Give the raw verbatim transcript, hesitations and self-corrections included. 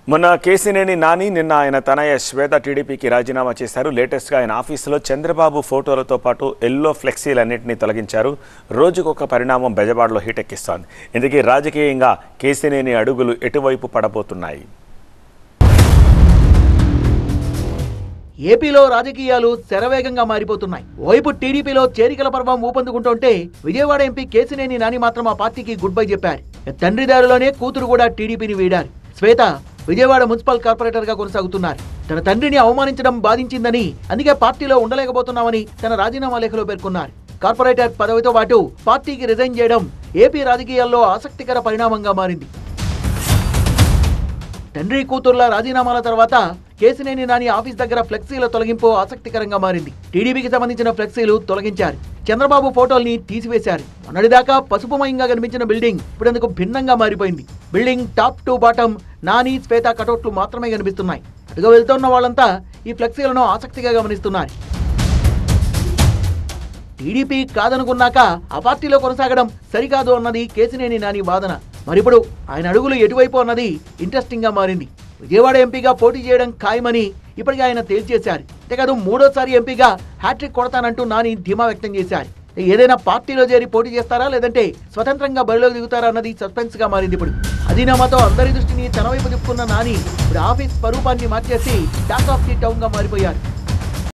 మొన్న కేసినేని నాని నిన్న ఆయన తనయ శ్వేత టీడీపీకి రాజీనామా చేశారు. లేటెస్ట్గా ఆయన ఆఫీసులో చంద్రబాబు ఫోటోలతో పాటు ఎల్లో ఫ్లెక్సీలన్నింటినీ తొలగించారు. రోజుకొక పరిణామం బెజవాడలో హీటెక్కిస్తోంది. ఇందుకే రాజకీయంగా కేసినేని అడుగులు ఎటువైపు పడబోతున్నాయి? ఏపీలో రాజకీయాలు శరవేగంగా మారిపోతున్నాయి. ఓవైపు టీడీపీలో చేరికల పర్వం ఊపందుకుంటుంటే విజయవాడ ఎంపీ కేసినేని నాని మాత్రం ఆ పార్టీకి గుడ్ బై చెప్పారు. తండ్రి దారిలోనే కూతురు కూడా టీడీపీని వీడారు. శ్వేత విజయవాడ మున్సిపల్ కార్పొరేటర్ గా కొనసాగుతున్నారు. తన తండ్రిని అవమానించడం బాధించిందని, అందుకే పార్టీలో ఉండలేకపోతున్నామని తన రాజీనామా లేఖలో పేర్కొన్నారు. కార్పొరేటర్ పదవితో పాటు పార్టీకి రిజైన్ చేయడం ఏపీ రాజకీయాల్లో ఆసక్తికర పరిణామంగా మారింది. తండ్రి కూతుర్ల రాజీనామాల తర్వాత కేసినేని నాని ఆఫీస్ దగ్గర ఫ్లెక్సీల తొలగింపు ఆసక్తికరంగా మారింది. టీడీపీకి సంబంధించిన ఫ్లెక్సీలు తొలగించారు. చంద్రబాబు ఫోటోల్ని తీసివేశారు. మొన్నటిదాకా పసుపుమయంగా కనిపించిన బిల్డింగ్ ఇప్పుడందుకు భిన్నంగా మారిపోయింది. Building top to bottom Nani Shweta కటౌట్లు మాత్రమే కనిపిస్తున్నాయి. అటుగా వెళ్తున్న వాళ్ళంతా ఈ ఫ్లెక్సీలను ఆసక్తిగా గమనిస్తున్నారు. టీడీపీ కాదనుకున్నాక ఆ పార్టీలో కొనసాగడం సరికాదు అన్నది కేసినేని నాని వాదన. మరిప్పుడు ఆయన అడుగులు ఎటువైపు అన్నది ఇంట్రెస్టింగ్ గా మారింది. విజయవాడ ఎంపీగా పోటీ చేయడం ఖాయమని ఇప్పటికే ఆయన తేల్చేశారు. అంతేకాదు మూడోసారి ఎంపీగా హ్యాట్రిక్ కొడతానంటూ నాని ధీమా వ్యక్తం చేశారు. ఏదైనా పార్టీలో చేరి పోటీ చేస్తారా లేదంటే స్వతంత్రంగా బరిలోకి దిగుతారా అన్నది సస్పెన్స్ గా మారింది. ఇప్పుడు రాజీనామాతో అందరి దృష్టిని తన వైపు తిప్పుకున్న నాని ఇప్పుడు ఆఫీస్ స్వరూపాన్ని మార్చేసి టాక్ ఆఫ్ ది టౌన్ గా మారిపోయారు.